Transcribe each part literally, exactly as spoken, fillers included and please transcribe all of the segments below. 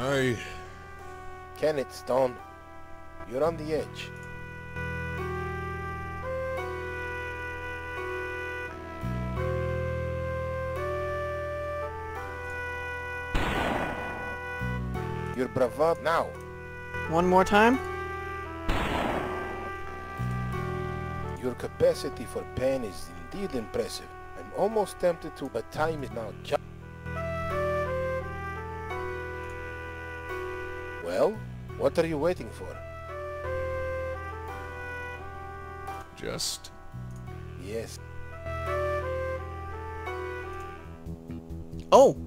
I... Kenneth, Stone, you're on the edge. Your bravado now. One more time? Your capacity for pain is indeed impressive. I'm almost tempted to, but time is now just... Well, what are you waiting for? Just... Yes. Oh!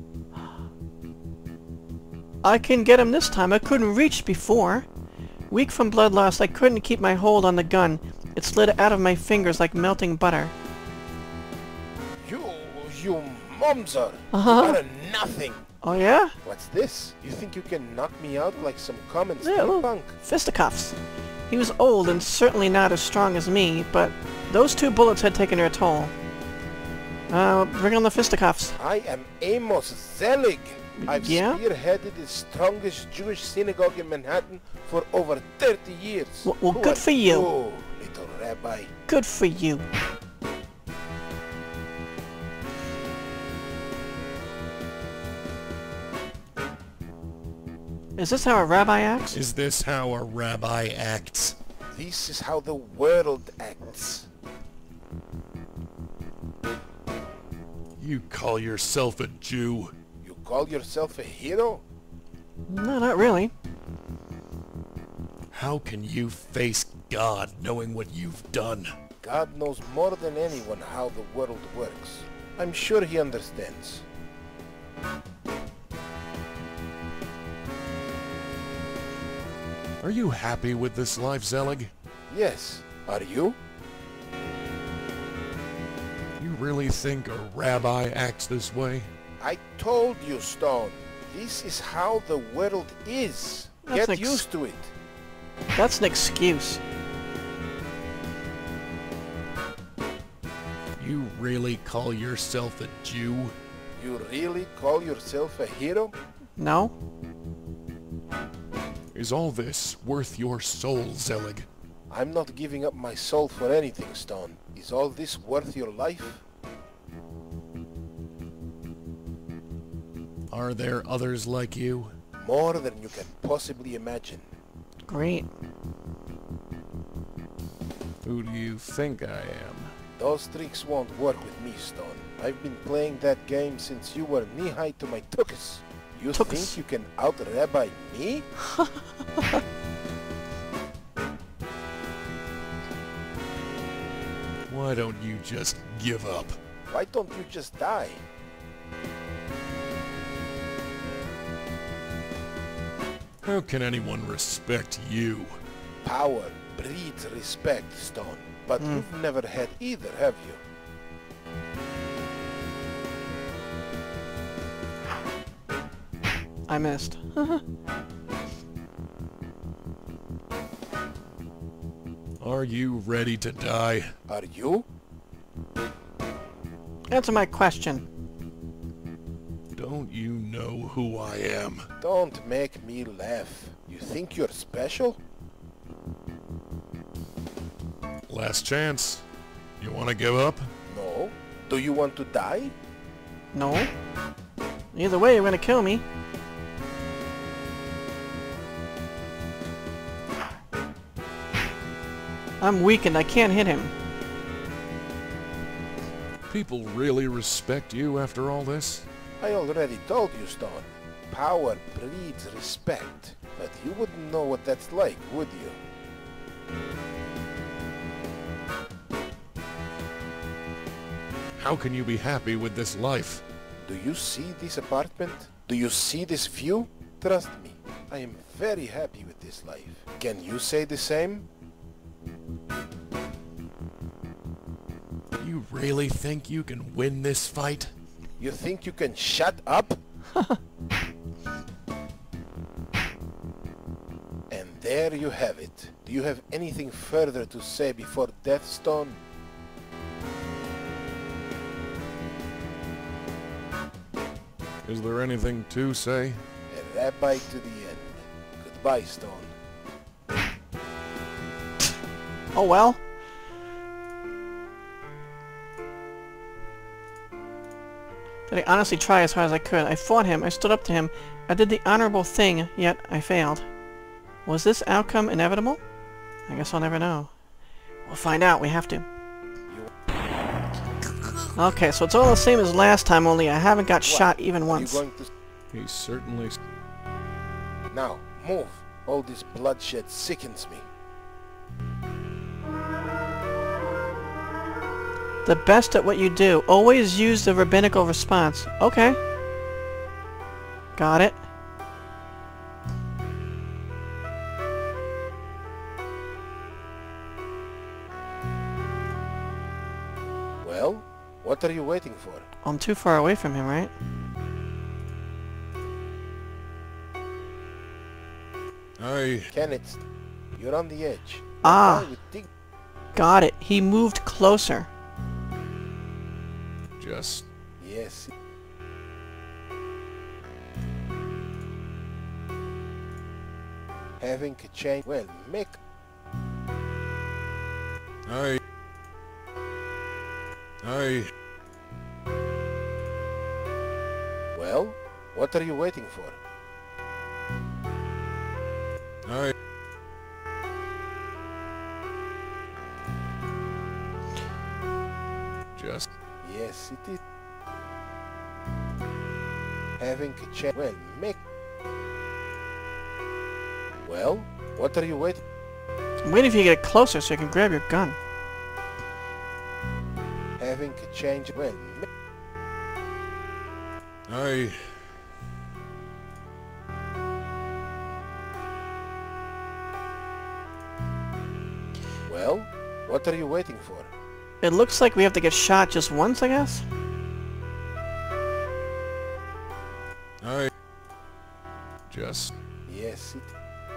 I can get him this time. I couldn't reach before. Weak from blood loss, I couldn't keep my hold on the gun. It slid out of my fingers like melting butter. You, you momzer! Uh-huh. You are a nothing! Oh yeah? What's this? You think you can knock me out like some common Yeah, well, steampunk? fisticuffs. He was old and certainly not as strong as me, but those two bullets had taken their toll. Uh, bring on the fisticuffs. I am Amos Zelig. I've Yeah? spearheaded the strongest Jewish synagogue in Manhattan for over thirty years. Well, well Who good are for you. you, little rabbi? Good for you. Is this how a rabbi acts? Is this how a rabbi acts? This is how the world acts. You call yourself a Jew? You call yourself a hero? No, not really. How can you face God knowing what you've done? God knows more than anyone how the world works. I'm sure he understands. Are you happy with this life, Zelig? Yes. Are you? You really think a rabbi acts this way? I told you, Stone. This is how the world is. That's Get ex- used to it. That's an excuse. You really call yourself a Jew? You really call yourself a hero? No? Is all this worth your soul, Zelig? I'm not giving up my soul for anything, Stone. Is all this worth your life? Are there others like you? More than you can possibly imagine. Great. Who do you think I am? Those tricks won't work with me, Stone. I've been playing that game since you were knee-high to my tuchus. You Tuchus. think you can out-rabbi me? Why don't you just give up? Why don't you just die? How can anyone respect you? Power breeds respect, Stone. But Mm. you've never had either, have you? I missed. Are you ready to die? Are you? Answer my question. Don't you know who I am? Don't make me laugh. You think you're special? Last chance. You want to give up? No. Do you want to die? No? Either way, you're gonna kill me. I'm weakened. I can't hit him. People really respect you after all this? I already told you, Stone. Power breeds respect. But you wouldn't know what that's like, would you? How can you be happy with this life? Do you see this apartment? Do you see this view? Trust me, I am very happy with this life. Can you say the same? You really think you can win this fight? You think you can shut up? And there you have it. Do you have anything further to say before death, Stone? Is there anything to say? A Rabbi to the end. Goodbye, Stone. Oh well. Did I honestly try as hard as I could? I fought him, I stood up to him, I did the honorable thing, yet I failed. Was this outcome inevitable? I guess I'll never know. We'll find out, we have to. Okay, so it's all the same as last time, only I haven't got What? shot even Are once. you going to... He certainly... Now, move. All this bloodshed sickens me. The best at what you do. Always use the rabbinical response. Okay. Got it. Well, what are you waiting for? I'm too far away from him, right? I... Kenneth, you're on the edge. Ah. Why would dig- Got it. He moved closer. just... Yes. Having a change. Well, make. I... I... Well, what are you waiting for? I... just... Yes, it is. Having a change. Well, make. Well, what are you waiting? I'm waiting for you to get closer so you can grab your gun. Having a change. Well, make. I... Well, what are you waiting for? It looks like we have to get shot just once, I guess? I... just... Yes, it.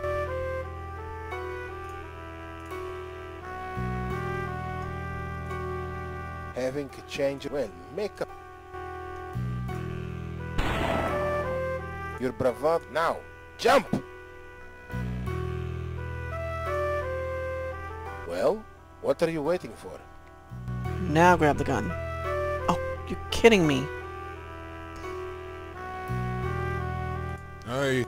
Having a change. Well, make up. Your bravado. Now, jump! Well, what are you waiting for? Now grab the gun. Oh, you're kidding me. I...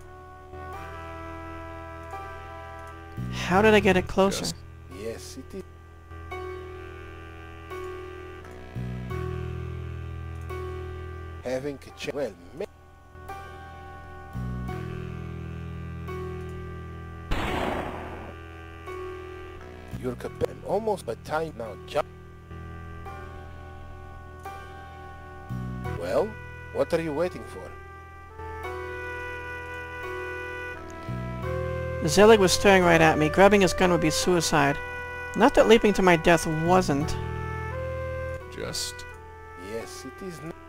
How did I get it closer? Just- Yes, it is. Having a change. Well, make. You're captain. Almost by time now. Jump. Well, what are you waiting for? Zelig was staring right at me. Grabbing his gun would be suicide. Not that leaping to my death wasn't. just... Yes, it is. Not.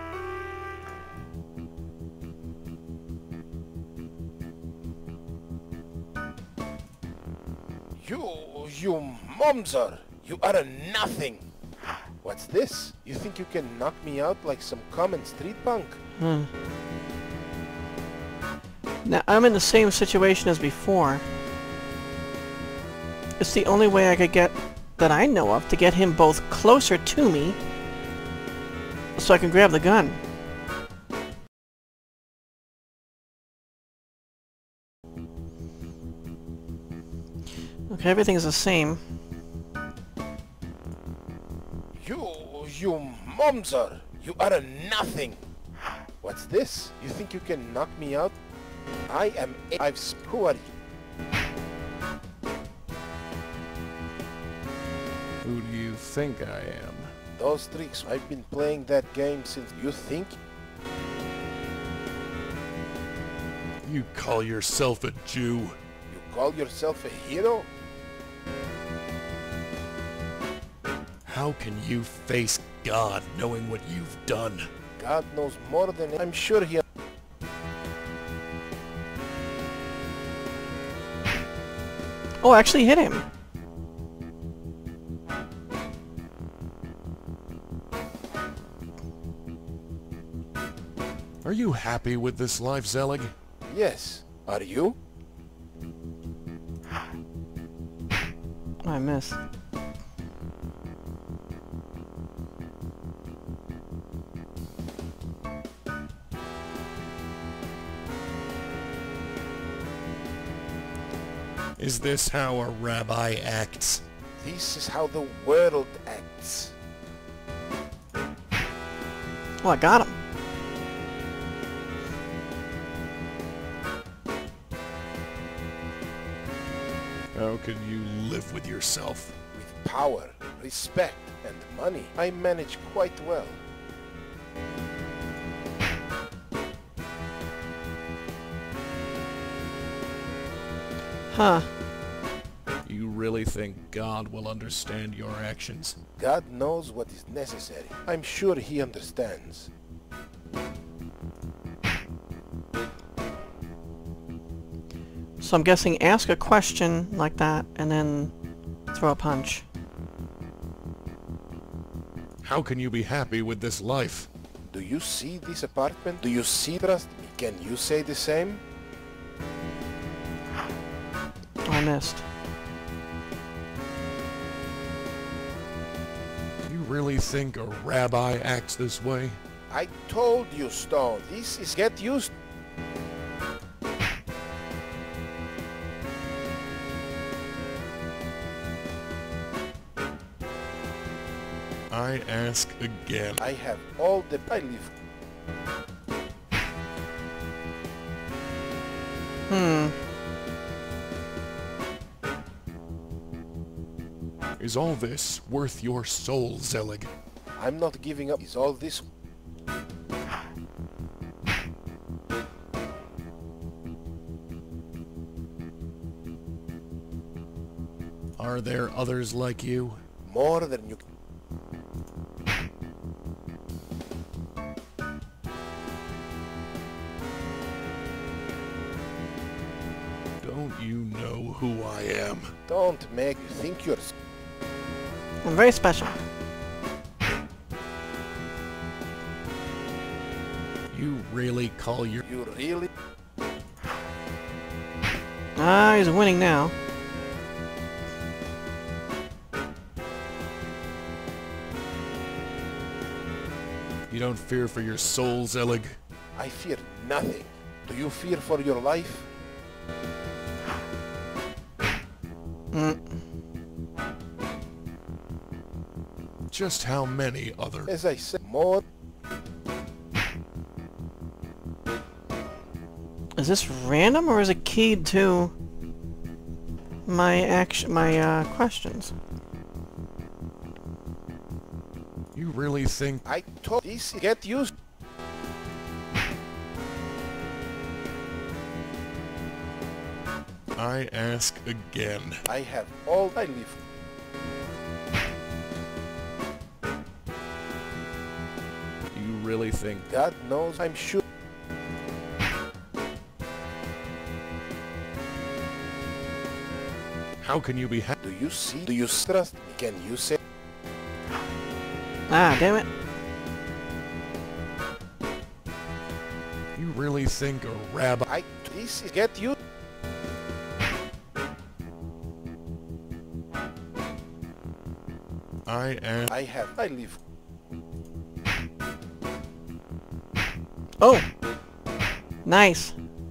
You, you momzer! You are a nothing! What's this? You think you can knock me out like some common street punk? Hmm. Now, I'm in the same situation as before. It's the only way I could get, that I know of, to get him both closer to me, so I can grab the gun. Okay, everything's the same. You, you momzer! You are a nothing! What's this? You think you can knock me out? I am a- I've sp- Who are you? Who do you think I am? Those tricks, I've been playing that game since you think? You call yourself a Jew? You call yourself a hero? How can you face God knowing what you've done? God knows more than I'm sure he... Oh, I actually hit him. Are you happy with this life, Zelig? Yes. Are you? I miss. Is this how a rabbi acts? This is how the world acts. Oh, I got him. How can you live with yourself? With power, respect, and money, I manage quite well. Huh. You really think God will understand your actions? God knows what is necessary. I'm sure he understands. So I'm guessing ask a question like that and then throw a punch. How can you be happy with this life? Do you see this apartment? Do you see trust me? Can you say the same? I missed. You really think a rabbi acts this way? I told you, Stone. This is get used. I ask again. I have all the I live. Hmm. Is all this worth your soul, Zelig? I'm not giving up. Is all this? Are there others like you? More than you. Don't you know who I am? Don't make you think you're. I'm very special. You really call your... You really? Ah, he's winning now. You don't fear for your soul, Zelig? I fear nothing. Do you fear for your life? Mm. Just how many other... As I said, more. Is this random or is it keyed to my action, my uh, questions? You really think... I told this get used. I ask again. I have all I live. You really think... God knows I'm sure. How can you be happy? Do you see? Do you trust me? Can you say? Ah, damn it. You really think a rabbi... I this is get you. I ask... I have I live. Oh! Nice.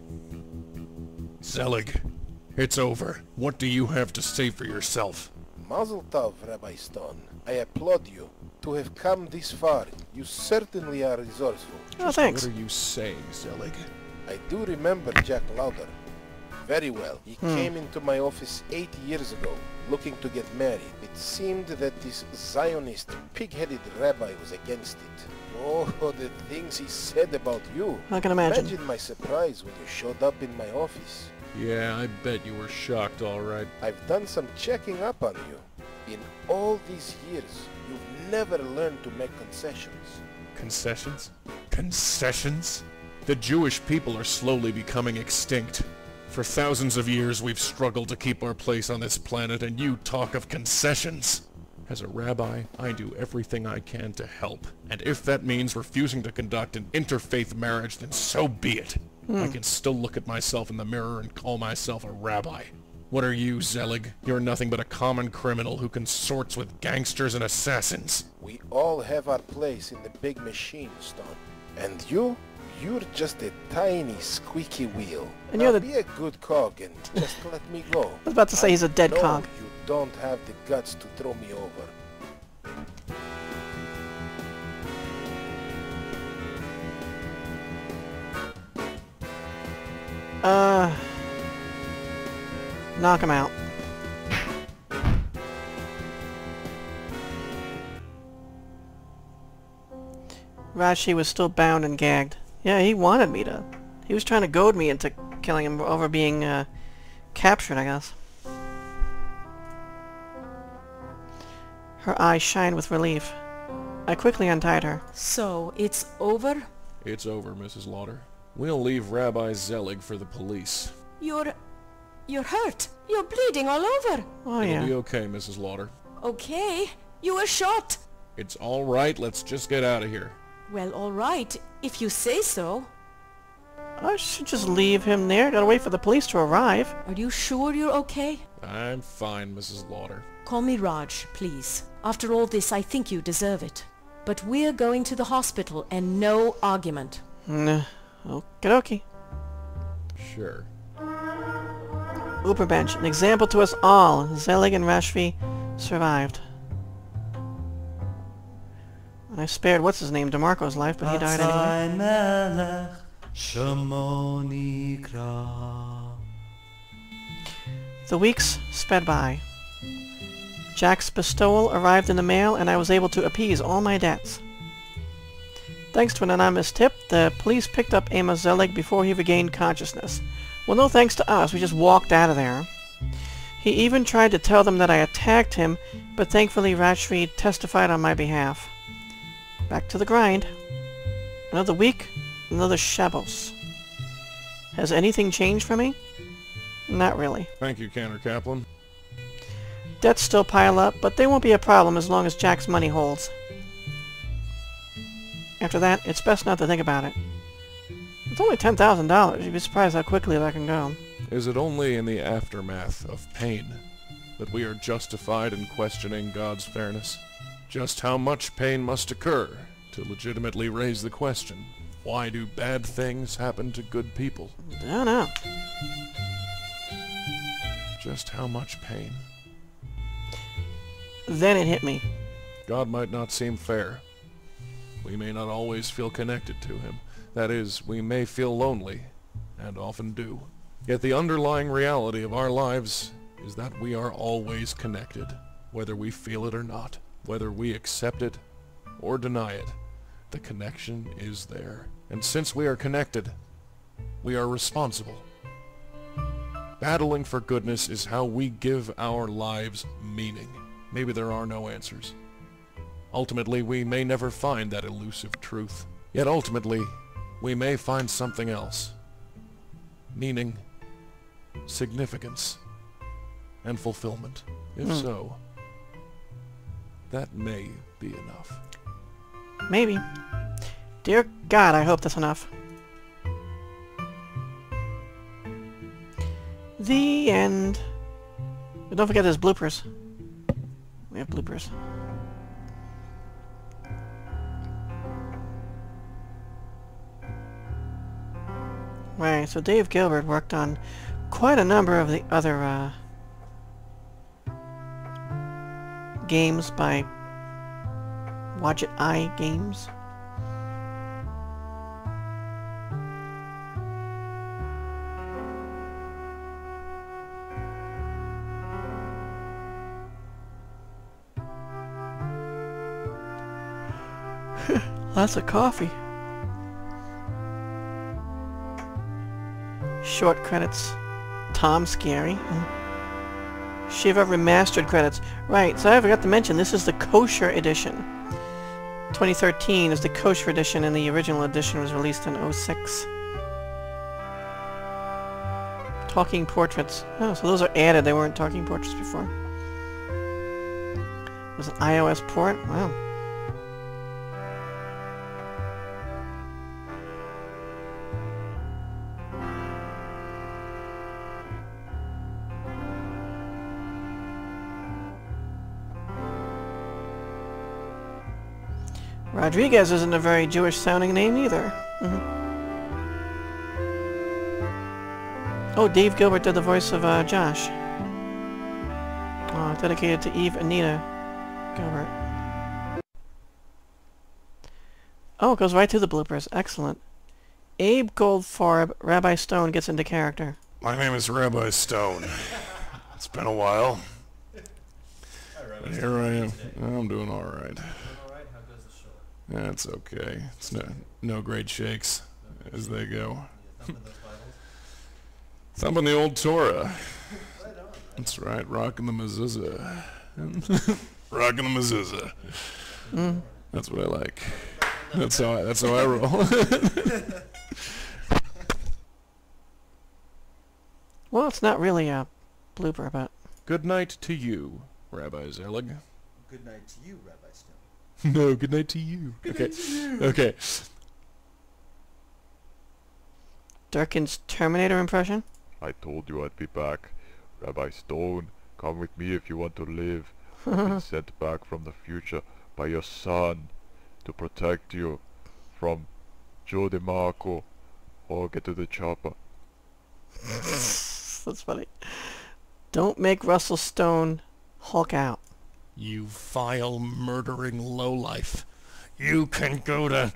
Zelig, it's over. What do you have to say for yourself? Mazel tov, Rabbi Stone. I applaud you to have come this far. You certainly are resourceful. Oh, thanks. What are you saying, Zelig? I do remember Jack Lauder very well. He Hmm. came into my office eight years ago, looking to get married. It seemed that this Zionist, pig-headed rabbi was against it. Oh, the things he said about you. I can imagine. Imagine my surprise when you showed up in my office. Yeah, I bet you were shocked, all right. I've done some checking up on you. In all these years, you've never learned to make concessions. Concessions? Concessions? The Jewish people are slowly becoming extinct. For thousands of years we've struggled to keep our place on this planet, and you talk of concessions. As a rabbi, I do everything I can to help. And if that means refusing to conduct an interfaith marriage, then so be it. Hmm. I can still look at myself in the mirror and call myself a rabbi. What are you, Zelig? You're nothing but a common criminal who consorts with gangsters and assassins. We all have our place in the big machine, Stone. And you? You're just a tiny, squeaky wheel. And now you're the... be a good cog and just let me go. I was about to say he's a dead no, cog. You don't have the guts to throw me over. Uh... Knock him out. Rashi was still bound and gagged. Yeah, he wanted me to. He was trying to goad me into killing him over being uh, captured, I guess. Her eyes shined with relief. I quickly untied her. So, it's over? It's over, Missus Lauder. We'll leave Rabbi Zelig for the police. You're... You're hurt. You're bleeding all over. Oh, It'll yeah. be okay, Missus Lauder. Okay. You were shot. It's all right. Let's just get out of here. Well, all right, if you say so. I should just leave him there. Gotta wait for the police to arrive. Are you sure you're okay? I'm fine, Missus Lauder. Call me Raj, please. After all this, I think you deserve it. But we're going to the hospital and no argument. Nah. Okie dokie. Sure. Uberbench, an example to us all. Zelig and Rashvi survived. And I spared what's-his-name, DeMarco's life, but he died anyway. The weeks sped by. Jack's bestowal arrived in the mail, and I was able to appease all my debts. Thanks to an anonymous tip, the police picked up Amos Zelig before he regained consciousness. Well, no thanks to us, we just walked out of there. He even tried to tell them that I attacked him, but thankfully Rashvi testified on my behalf. Back to the grind. Another week, another Shabbos. Has anything changed for me? Not really. Thank you, Cantor Kaplan. Debts still pile up, but they won't be a problem as long as Jack's money holds. After that, it's best not to think about it. It's only ten thousand dollars. You'd be surprised how quickly that can go. Is it only in the aftermath of pain that we are justified in questioning God's fairness? Just how much pain must occur to legitimately raise the question, why do bad things happen to good people? I don't know. Just how much pain? Then it hit me. God might not seem fair. We may not always feel connected to him. That is, we may feel lonely, and often do. Yet the underlying reality of our lives is that we are always connected, whether we feel it or not. Whether we accept it or deny it, the connection is there. And since we are connected, we are responsible. Battling for goodness is how we give our lives meaning. Maybe there are no answers. Ultimately, we may never find that elusive truth. Yet ultimately, we may find something else. Meaning, significance, and fulfillment. If Hmm. so, that may be enough. Maybe. Dear God, I hope that's enough. The end. But don't forget there's bloopers. We have bloopers. Right, so Dave Gilbert worked on quite a number of the other uh, games by Wadjet Eye Games. Lots of coffee. Short credits. Tom Scary. Shivah Remastered credits. Right, so I forgot to mention, this is the Kosher edition. twenty thirteen is the Kosher edition, and the original edition was released in oh six. Talking portraits. Oh, so those are added. They weren't talking portraits before. There's an iOS port? Wow. Rodriguez isn't a very Jewish-sounding name either. Mm-hmm. Oh, Dave Gilbert did the voice of uh, Josh. Oh, dedicated to Eve Anita Gilbert. Oh, it goes right to the bloopers. Excellent. Abe Goldfarb, Rabbi Stone gets into character. My name is Rabbi Stone. It's been a while. But here I am. I'm doing all right. That's okay. It's no, no great shakes as they go. Thumping the old Torah. That's right, rocking the mezuzah. Rocking the mezuzah. Mm. That's what I like. That's how I, that's how I roll. Well, it's not really a blooper, but... Good night to you, Rabbi Zelig. Good night to you, Rabbi Stone. No, good night to you. Good okay. night to you. Okay. Durkin's Terminator impression? I told you I'd be back. Rabbi Stone, come with me if you want to live. I've been sent back from the future by your son to protect you from Joe DeMarco. Or get to the chopper. That's funny. Don't make Russell Stone Hulk out. You vile, murdering lowlife. You can go to...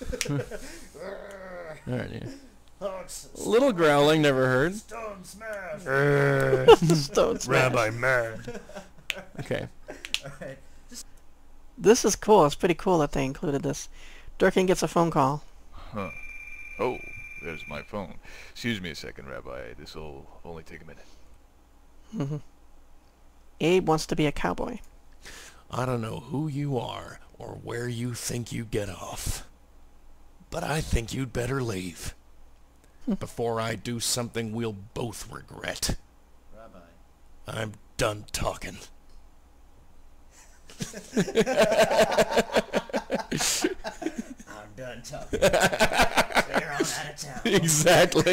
Alright, yeah. Little growling, never heard. Stone smash! Stone smash. Rabbi mad. Okay. Alright. This is cool. It's pretty cool that they included this. Durkin gets a phone call. Huh. Oh, there's my phone. Excuse me a second, Rabbi. This'll only take a minute. Mm-hmm. Abe wants to be a cowboy. I don't know who you are or where you think you get off, but I think you'd better leave before I do something we'll both regret. Rabbi. I'm done talking. I'm done talking. They're on out of town. Exactly.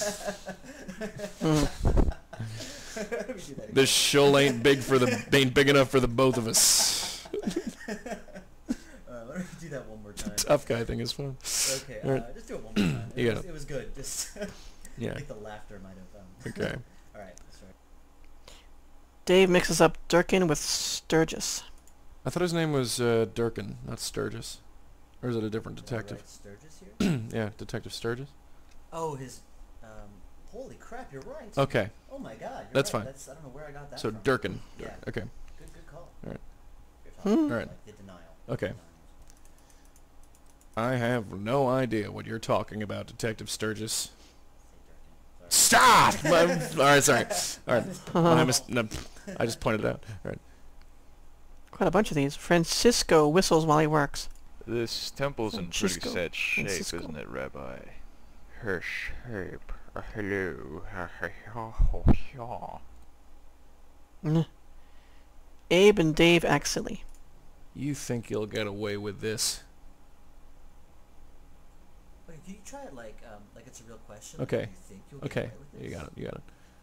This show ain't big for the ain't big enough for the both of us. Uh, let me do that one more time. Tough guy thing is fun. Okay, All right. uh, just do it one more time. It, You was, got it. it was good. Just Yeah. I think the laughter might have. Um, Okay. All right, that's right. Dave mixes up Durkin with Sturgis. I thought his name was uh, Durkin, not Sturgis. Or is it a different detective? Right, Sturgis here. Yeah, Detective Sturgis. Oh, his. Um, holy crap! You're right. Okay. Oh my God. You're That's right. fine. That's, I don't know where I got that So from. Durkin. Yeah. Dur- Okay. Good, good call. All right. You're Hmm. talking All right. like the denial. Okay. I have no idea what you're talking about, Detective Sturgis. Stop! All right, sorry. All right. I, mis- no, I just pointed it out. All right. Quite a bunch of these. Francisco whistles while he works. This temple's in pretty Francisco. sad shape, Francisco. isn't it, Rabbi? Her shape. Uh, hello. Mm. Abe and Dave act silly. You think you'll get away with this? Wait, can you try it like um like it's a real question? Okay. Like, you think you'll get Okay. away with You this? got it. You got it.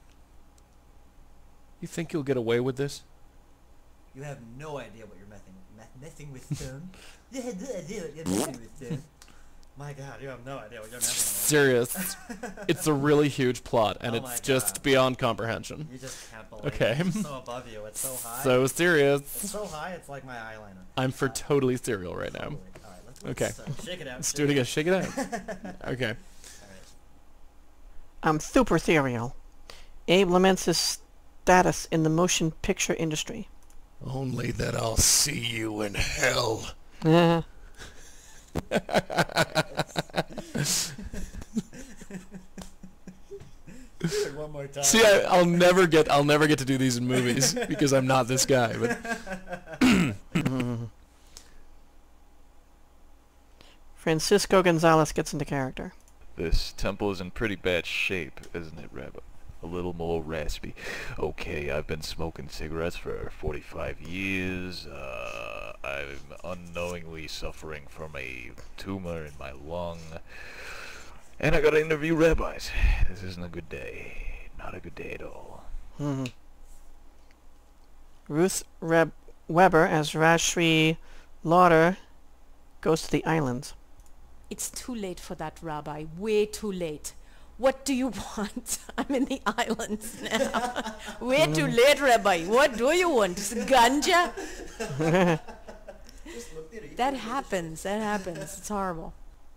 You think you'll get away with this? You have no idea what you're messing meth- messing with, Stone. You have no idea what you're messing with, Stone. My God, you have no idea what you're messing Serious. It's a really huge plot, and Oh my it's just God. beyond comprehension. with. You just can't believe Okay. it. It's so above you. It's so high. So serious. it's so high. It's like my eyeliner. I'm for Uh, totally serial right now. Totally. All right, let's, Okay. let's uh, shake it out. Let's shake do it again. Shake it out. Okay. All right. I'm super ethereal. Abe laments his status in the motion picture industry. Only that I'll see you in hell. Eh. Do it one more time. See, I, I'll never get I'll never get to do these in movies because I'm not this guy. But Francisco Gonzalez gets into character. This temple is in pretty bad shape, isn't it, Rabbi? a little more raspy. Okay, I've been smoking cigarettes for forty-five years. Uh, I'm unknowingly suffering from a tumor in my lung. And I gotta interview rabbis. This isn't a good day. Not a good day at all. Mm-hmm. Ruth Reb Weber as Rashri Lauder goes to the islands. It's too late for that, Rabbi. Way too late. What do you want? I'm in the islands now. Way too late, Rabbi. What do you want? Ganja? That happens. That happens. It's horrible.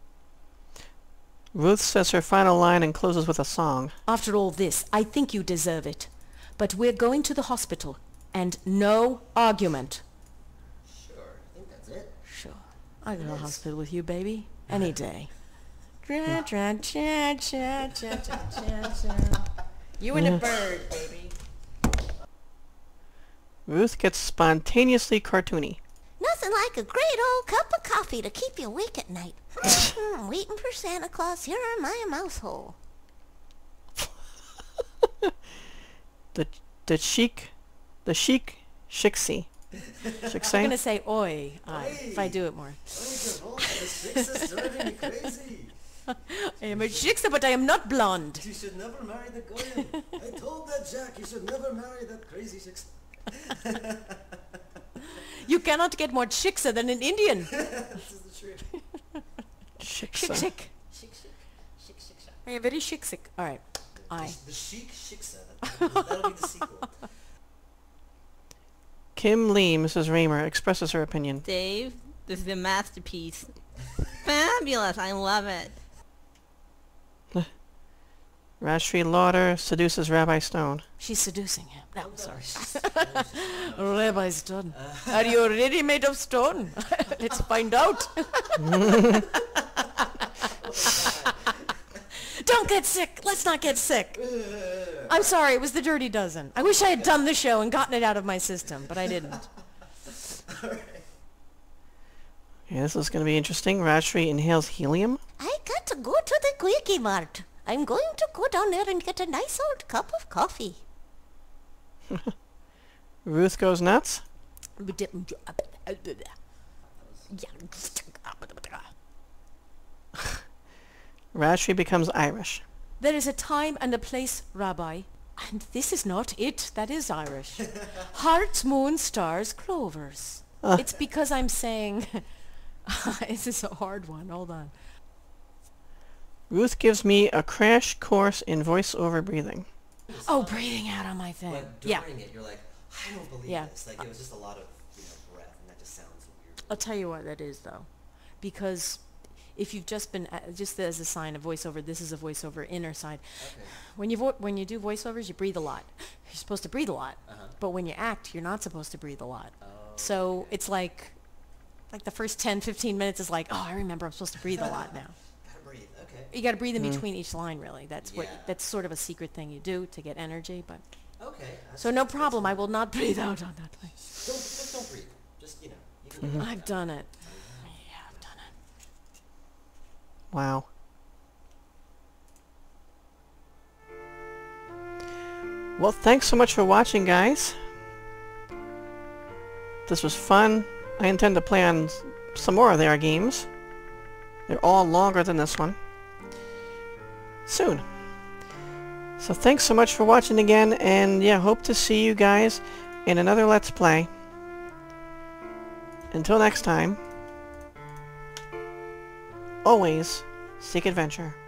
Ruth says her final line and closes with a song. After all this, I think you deserve it. But we're going to the hospital. And no argument. Sure, I think that's it. Sure. I'll go to the hospital with you, baby. Any day. Dra, dra, cha, cha, cha, cha, cha, cha. You and a bird, baby. Ruth gets spontaneously cartoony. Nothing like a great old cup of coffee to keep you awake at night. Hmm, waiting for Santa Claus here in my mouse hole. The the chic, the chic shixie. I'm gonna say oi, I, if I do it more. I am a shiksa, but I am not blonde. You should never marry the Goyim. I told that Jack you should never marry that crazy shiksa. You cannot get more shiksa than an Indian. This is the truth. Shik Shiksa. shik. Shik shik. Shik shiksa. I am very shik sick. Alright. I. The chic shiksa. That'll, that'll be the sequel. Kim Lee, Missus Raymer, expresses her opinion. Dave, this is a masterpiece. Fabulous, I love it. Rashri Lauder seduces Rabbi Stone. She's seducing him. No, sorry. Rabbi Stone. Are you really made of stone? Let's find out. Don't get sick. Let's not get sick. I'm sorry. It was the Dirty Dozen. I wish I had done the show and gotten it out of my system, but I didn't. Yeah, this is going to be interesting. Rashri inhales helium. I got to go to the Quickie Mart. I'm going to go down there and get a nice old cup of coffee. Ruth goes nuts. Rashri becomes Irish. There is a time and a place, Rabbi, and this is not it. That is Irish. Hearts, moon, stars, clovers. Uh. It's because I'm saying... This is a hard one. Hold on. Ruth gives me a crash course in voiceover breathing. Oh, breathing out on my thing. But Yeah. during it, you're like, I don't believe Yeah. this. Like, it was just a lot of, you know, breath, and that just sounds weird. I'll tell you what that is, though. Because if you've just been, uh, just as a sign of voiceover, this is a voiceover inner side. Okay. When you vo- when you do voiceovers, you breathe a lot. You're supposed to breathe a lot. Uh-huh. But when you act, you're not supposed to breathe a lot. Oh, So okay. it's like, like the first ten, fifteen minutes is like, oh, I remember I'm supposed to breathe a lot now. Gotta breathe. Okay. You got to breathe in between each line, really. That's what. Yeah. That's sort of a secret thing you do to get energy. But Okay. That's, so no that's- problem. I that's- will not breathe out on that way. Don't, just don't breathe. Just, you know. You can do I've done it. Yeah, I've done it. Wow. Well, thanks so much for watching, guys. This was fun. I intend to play on s- some more of their games. They're all longer than this one. Soon. So thanks so much for watching again, and yeah, hope to see you guys in another Let's Play. Until next time, always seek adventure.